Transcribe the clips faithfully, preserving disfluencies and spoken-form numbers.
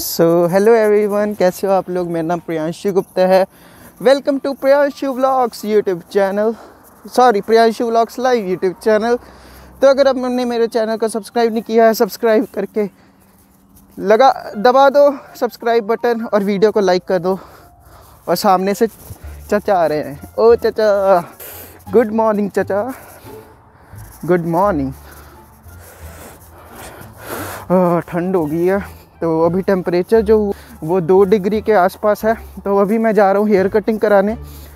So hello everyone, कैसे हो आप लोग। मेरा नाम प्रियांशु गुप्ता है। Welcome to Priyanshu vlogs YouTube channel, sorry Priyanshu vlogs live YouTube channel. तो अगर आपने मेरे चैनल को सब्सक्राइब नहीं किया है, सब्सक्राइब करके लगा दबा दो सब्सक्राइब बटन और वीडियो को लाइक कर दो। और सामने से चाचा आ रहे हैं। ओ चाचा, गुड मॉर्निंग चाचा, गुड मॉर्निंग। ठंड हो गई है तो अभी टेम्परेचर जो वो दो डिग्री के आसपास है। तो अभी मैं जा रहा हूँ हेयर कटिंग कराने।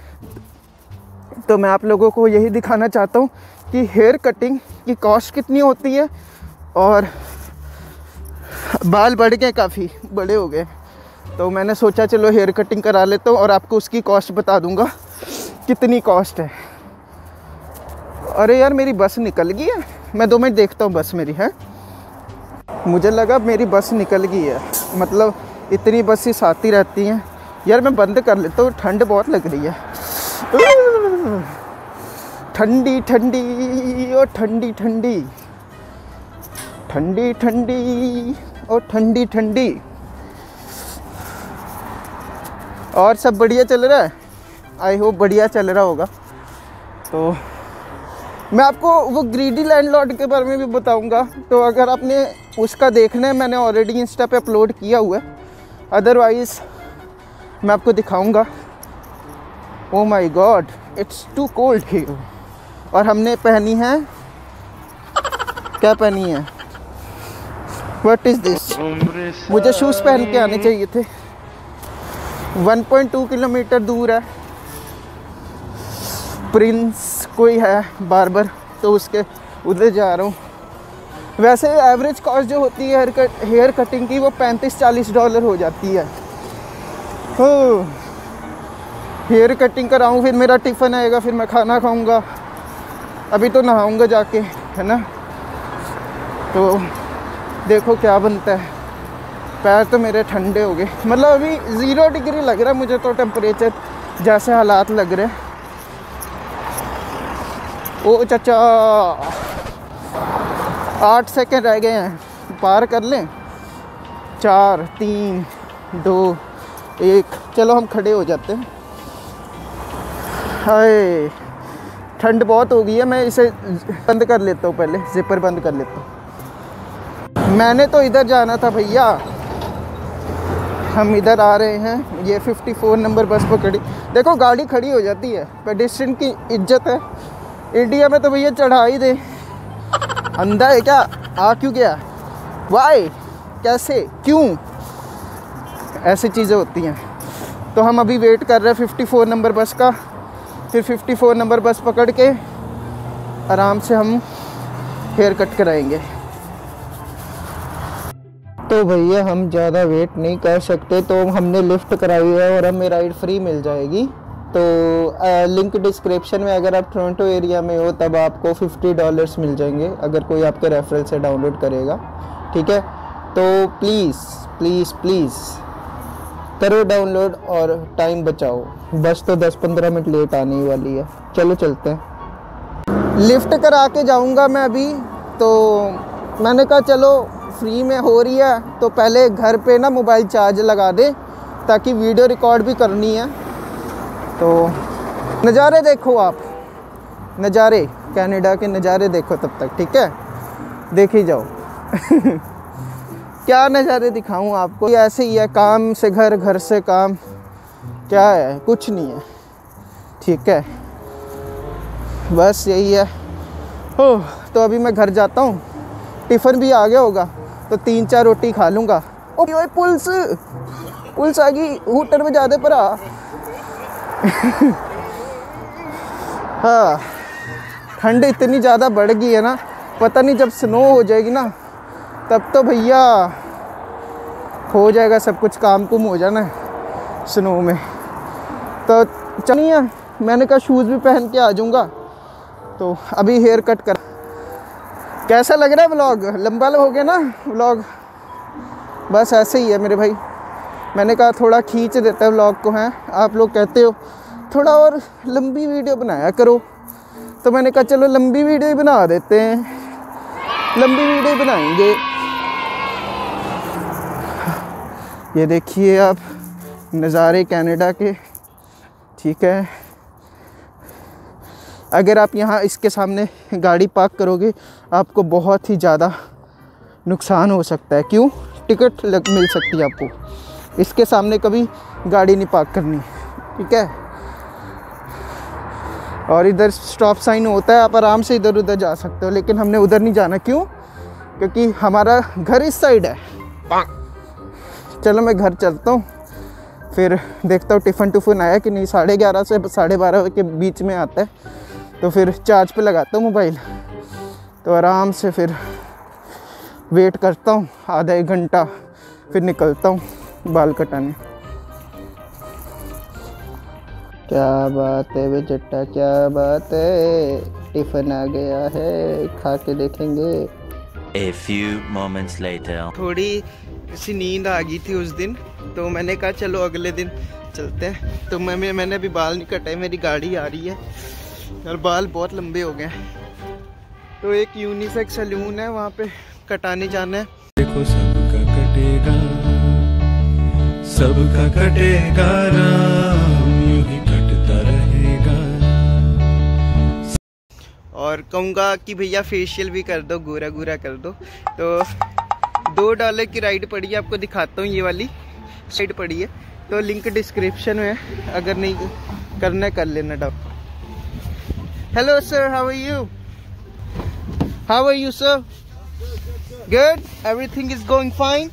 तो मैं आप लोगों को यही दिखाना चाहता हूँ कि हेयर कटिंग की कॉस्ट कितनी होती है। और बाल बढ़ गए, काफ़ी बड़े हो गए, तो मैंने सोचा चलो हेयर कटिंग करा लेता हूँ और आपको उसकी कॉस्ट बता दूँगा कितनी कॉस्ट है। अरे यार मेरी बस निकल गई है, मैं दो मिनट देखता हूँ बस मेरी है। मुझे लगा मेरी बस निकल गई है, मतलब इतनी बसें आती रहती हैं। यार मैं बंद कर लेता हूँ, ठंड बहुत लग रही है। ठंडी ठंडी ओ ठंडी ठंडी ठंडी ठंडी ओ ठंडी ठंडी। और सब बढ़िया चल रहा है, आई होप बढ़िया चल रहा होगा। तो मैं आपको वो ग्रीडी लैंडलॉर्ड के बारे में भी बताऊंगा। तो अगर आपने उसका देखना है, मैंने ऑलरेडी इंस्टा पे अपलोड किया हुआ है, अदरवाइज़ मैं आपको दिखाऊंगा। Oh my god, it's too cold here. और हमने पहनी है, क्या पहनी है, व्हाट इज़ दिस। मुझे शूज़ पहन के आने चाहिए थे। वन पॉइंट टू किलोमीटर दूर है, प्रिंस कोई है बार्बर, तो उसके उधर जा रहा हूँ। वैसे एवरेज कॉस्ट जो होती है हेयर कट हेयर कटिंग की वो पैंतीस चालीस डॉलर हो जाती है। हो हेयर कटिंग कराऊँ, फिर मेरा टिफ़िन आएगा, फिर मैं खाना खाऊँगा। अभी तो नहाऊँगा जाके, है ना। तो देखो क्या बनता है। पैर तो मेरे ठंडे हो गए, मतलब अभी ज़ीरो डिग्री लग रहा है मुझे तो टेम्परेचर, जैसे हालात लग रहे हैं। ओ चाचा, आठ सेकंड रह गए हैं, पार कर लें। चार, तीन, दो, एक, चलो हम खड़े हो जाते हैं। हाय ठंड बहुत हो गई है, मैं इसे बंद कर लेता हूँ, पहले जिपर बंद कर लेता हूँ। मैंने तो इधर जाना था भैया, हम इधर आ रहे हैं। ये चौवन नंबर बस पकड़ी। देखो गाड़ी खड़ी हो जाती है, पेडेस्ट्रियन की इज्जत है। इंडिया में तो भैया चढ़ा ही दे। अंधा है क्या, आ क्यों गया, वाई, कैसे, क्यों, ऐसी चीज़ें होती हैं। तो हम अभी वेट कर रहे हैं चौवन नंबर बस का। फिर चौवन नंबर बस पकड़ के आराम से हम हेयर कट कराएंगे। तो भैया हम ज़्यादा वेट नहीं कर सकते, तो हमने लिफ्ट कराई है और हमें राइड फ्री मिल जाएगी। तो आ, लिंक डिस्क्रिप्शन में, अगर आप टोरंटो एरिया में हो तब आपको फिफ्टी डॉलर्स मिल जाएंगे अगर कोई आपके रेफरल से डाउनलोड करेगा, ठीक है। तो प्लीज़ प्लीज़ प्लीज़ करो डाउनलोड और टाइम बचाओ। बस तो दस पंद्रह मिनट लेट आने वाली है। चलो चलते हैं। लिफ्ट करा के जाऊंगा मैं अभी। तो मैंने कहा चलो फ्री में हो रही है तो पहले घर पे ना मोबाइल चार्ज लगा दे, ताकि वीडियो रिकॉर्ड भी करनी है। तो नज़ारे देखो आप, नज़ारे कनाडा के नज़ारे देखो तब तक, ठीक है, देख ही जाओ। क्या नज़ारे दिखाऊं आपको, ऐसे ही है, काम से घर, घर से काम, क्या है, कुछ नहीं है, ठीक है, बस यही है। हो तो अभी मैं घर जाता हूँ, टिफ़िन भी आ गया होगा तो तीन चार रोटी खा लूँगा। ओ पुलिस पुलिस आ गई, हूटर में ज़्यादा पर आ। हाँ ठंड इतनी ज़्यादा बढ़ गई है ना, पता नहीं जब स्नो हो जाएगी ना तब तो भैया हो जाएगा सब कुछ, काम कुम हो जाना है स्नो में। तो चलिए, मैंने कहा शूज़ भी पहन के आ जाऊँगा। तो अभी हेयर कट कर, कैसा लग रहा है व्लॉग, लंबा हो गया ना व्लॉग। बस ऐसे ही है मेरे भाई, मैंने कहा थोड़ा खींच देता है व्लॉग को, हैं आप लोग कहते हो थोड़ा और लंबी वीडियो बनाया करो, तो मैंने कहा चलो लंबी वीडियो ही बना देते हैं, लंबी वीडियो बनाएंगे। ये देखिए आप नज़ारे कनाडा के, ठीक है। अगर आप यहाँ इसके सामने गाड़ी पार्क करोगे आपको बहुत ही ज़्यादा नुकसान हो सकता है। क्यों? टिकट लग मिल सकती है आपको। इसके सामने कभी गाड़ी नहीं पार्क करनी, ठीक है। और इधर स्टॉप साइन होता है, आप आराम से इधर उधर जा सकते हो, लेकिन हमने उधर नहीं जाना। क्यों? क्योंकि हमारा घर इस साइड है। चलो मैं घर चलता हूँ, फिर देखता हूँ टिफ़िन टुफिन आया कि नहीं। साढ़े ग्यारह से साढ़े बारह के बीच में आता है, तो फिर चार्ज पे लगाता हूँ मोबाइल, तो आराम से फिर वेट करता हूँ आधा एक घंटा, फिर निकलता हूँ बाल कटाने। क्या बात है बे जट्टा, क्या बात है। टिफ़िन आ गया है, खा के देखेंगे। A few moments later. थोड़ी सी नींद आ गई थी उस दिन, तो मैंने कहा चलो अगले दिन चलते हैं। तो मैं मैंने अभी बाल नहीं कटाए, मेरी गाड़ी आ रही है और बाल बहुत लंबे हो गए हैं। तो एक यूनिसेक्स सैलून है, वहाँ पे कटाने जाना है। देखो सबका कटेगा, सबका कटेगा राम, यूं ही कटता रहेगा। और कहूँगा कि भैया फेशियल भी कर दो, गोरा गोरा कर दो। तो दो डॉलर की राइड पड़ी है, आपको दिखाता हूँ। ये वाली राइड पड़ी है, तो लिंक डिस्क्रिप्शन में, अगर नहीं करना कर लेना down. Hello sir, how are you? How are you sir? Good, everything is going fine.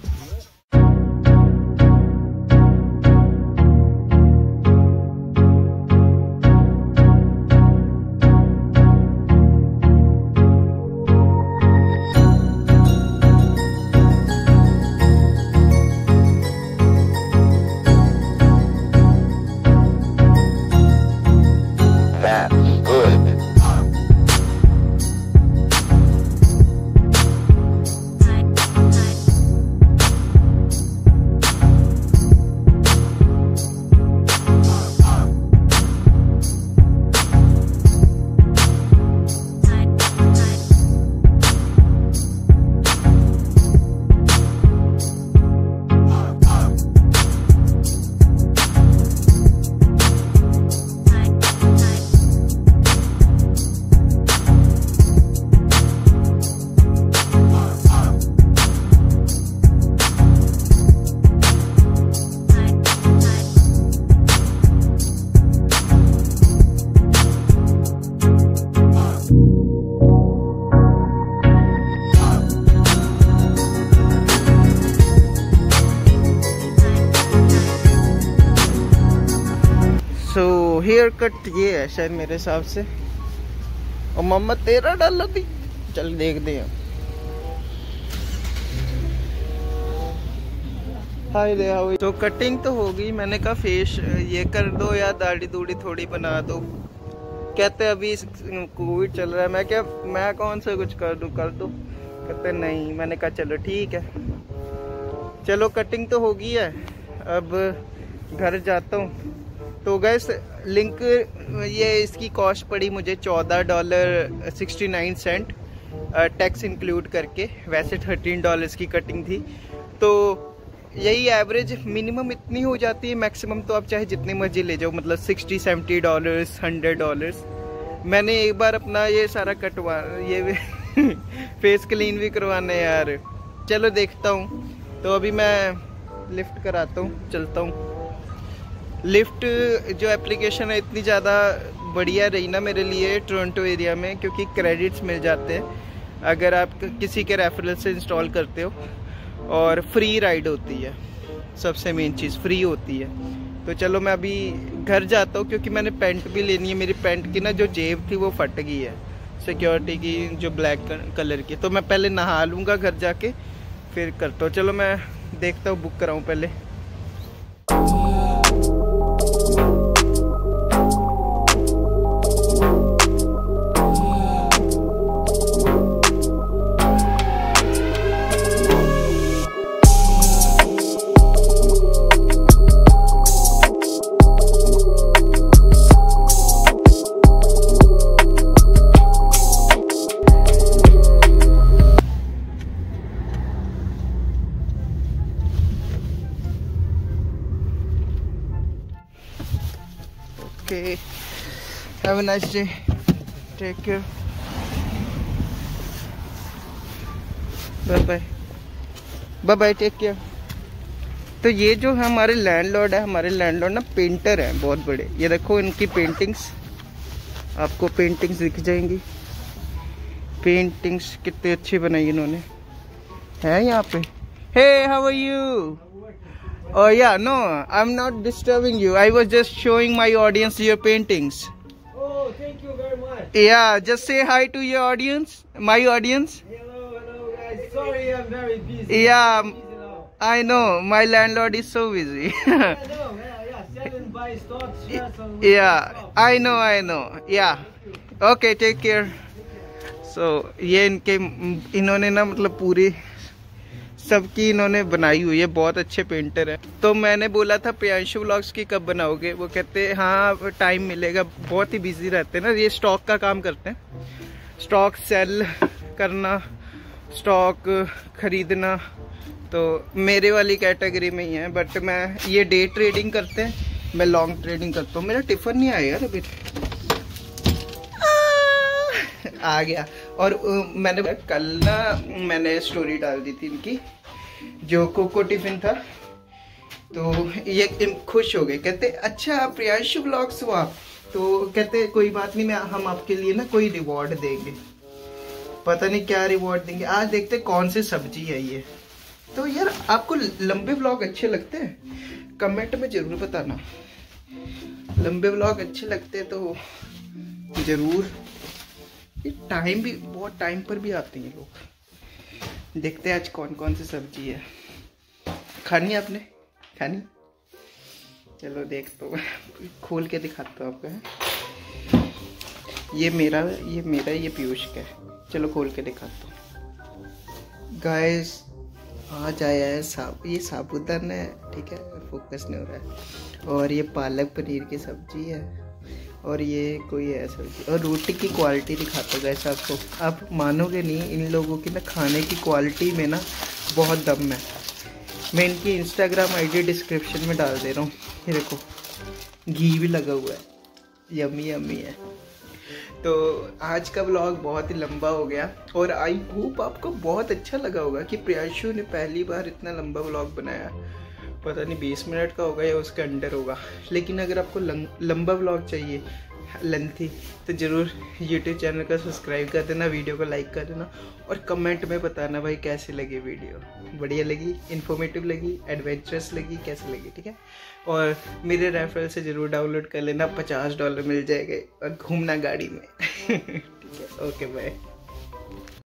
So hair cut ये है शायद मेरे हिसाब से। और मम्मा तेरा डाला थी, चल देखते हैं। हाय दे हाउ। तो कटिंग तो हो गई, मैंने कहा फेस ये कर दो या दाढ़ी दूढ़ी थोड़ी बना दो। कहते अभी कोविड चल रहा है। मैं क्या मैं कौन सा कुछ कर दूं, कर दो। कहते नहीं। मैंने कहा चलो ठीक है। चलो कटिंग तो हो गई है, अब घर जाता हूँ। तो गैस लिंक, ये इसकी कॉस्ट पड़ी मुझे चौदह dollar sixty nine cent tax include करके। वैसे थर्टीन डॉलर्स की कटिंग थी। तो यही एवरेज मिनिमम इतनी हो जाती है, मैक्सिमम तो आप चाहे जितनी मर्जी ले जाओ, मतलब sixty seventy dollars hundred dollars. मैंने एक बार अपना ये सारा कटवा ये फेस क्लीन भी करवाना है यार। चलो देखता हूँ। तो अभी मैं लिफ्ट कराता हूँ, चलता हूँ। लिफ्ट जो एप्लीकेशन है इतनी ज़्यादा बढ़िया रही ना मेरे लिए टोरंटो एरिया में, क्योंकि क्रेडिट्स मिल जाते हैं अगर आप किसी के रेफरल से इंस्टॉल करते हो, और फ्री राइड होती है। सबसे मेन चीज़ फ्री होती है। तो चलो मैं अभी घर जाता हूँ, क्योंकि मैंने पैंट भी लेनी है। मेरी पैंट की ना जो जेब थी वो फट गई है, सिक्योरिटी की जो ब्लैक कलर की। तो मैं पहले नहा लूँगा घर जाके, फिर करता हूँ। चलो मैं देखता हूँ, बुक कराऊँ पहले। Okay, have a nice day, take care, bye bye, bye bye, take care. तो ये जो है हमारे लैंडलॉर्ड है, हमारे लैंडलॉर्ड ना पेंटर हैं बहुत बड़े। ये देखो इनकी पेंटिंग्स, आपको पेंटिंग्स दिख जाएंगी। पेंटिंग्स कितनी अच्छी बनाई इन्होंने, है यहाँ पे। Hey, how are you? Oh yeah, no, I'm not disturbing you. I was just showing my audience your paintings. Oh, thank you very much. Yeah, just say hi to your audience, my audience. Hello, hello guys. Sorry, I'm very busy. Yeah, I'm busy now. I know, my landlord is so busy. I know, yeah, yeah. Selling, buy stocks, shares, and Yeah, I know, I know. Yeah. Okay, take care. So ये इनके इन्होंने ना मतलब पूरी सबकी इन्होंने बनाई हुई है, बहुत अच्छे पेंटर है। तो मैंने बोला था प्रियांशु व्लॉग्स की कब बनाओगे, वो कहते हैं हाँ टाइम मिलेगा, बहुत ही बिजी रहते हैं ना। ये स्टॉक का काम करते हैं, स्टॉक सेल करना, स्टॉक खरीदना, तो मेरे वाली कैटेगरी में ही है। बट मैं ये डे ट्रेडिंग करते हैं, मैं लॉन्ग ट्रेडिंग करता हूँ। मेरा टिफिन नहीं आया यार अभी, आ गया। और मैंने कल ना मैंने स्टोरी डाल दी थी इनकी, जो कोको टिफिन था, तो ये खुश हो गए, कहते अच्छा प्रियांशु व्लॉग्स हो आप, तो कहते कोई बात नहीं, मैं हम आपके लिए ना कोई रिवॉर्ड देंगे। पता नहीं क्या रिवॉर्ड देंगे, आज देखते कौन सी सब्जी है ये। तो यार आपको लंबे व्लॉग अच्छे लगते हैं? कमेंट में जरूर बताना, लंबे व्लॉग अच्छे लगते हैं तो जरूर। ये टाइम भी बहुत टाइम पर भी आते हैं लोग। देखते हैं आज कौन कौन सी सब्जी है। खानी है आपने? खानी? चलो देख तो खोल के दिखाता हूँ आपको। ये मेरा ये मेरा ये पीयूष का है, चलो खोल के दिखाता हूँ। गाइस आज आया है साब ये साबूदाना है, ठीक है, फोकस नहीं हो रहा है। और ये पालक पनीर की सब्जी है, और ये कोई है सब्जी। और रोटी की क्वालिटी दिखाता हूँ गाइस आपको, आप मानोगे नहीं, इन लोगों की ना खाने की क्वालिटी में ना बहुत दम है। मैं इनकी इंस्टाग्राम आईडी डिस्क्रिप्शन में डाल दे रहा हूँ। ये देखो घी भी लगा हुआ है, यम्मी यम्मी है। तो आज का व्लॉग बहुत ही लंबा हो गया, और आई होप आपको बहुत अच्छा लगा होगा कि प्रियांशु ने पहली बार इतना लंबा व्लॉग बनाया। पता नहीं बीस मिनट का होगा या उसके अंडर होगा। लेकिन अगर आपको लंबा व्लॉग चाहिए, लेंथी, तो ज़रूर यूट्यूब चैनल का सब्सक्राइब कर देना, वीडियो को लाइक कर देना, और कमेंट में बताना भाई कैसी लगी वीडियो, बढ़िया लगी, इन्फॉर्मेटिव लगी, एडवेंचरस लगी, कैसी लगी, ठीक है। और मेरे रेफरल से ज़रूर डाउनलोड कर लेना, पचास डॉलर मिल जाएगा और घूमना गाड़ी में। ठीक है, ओके बाय।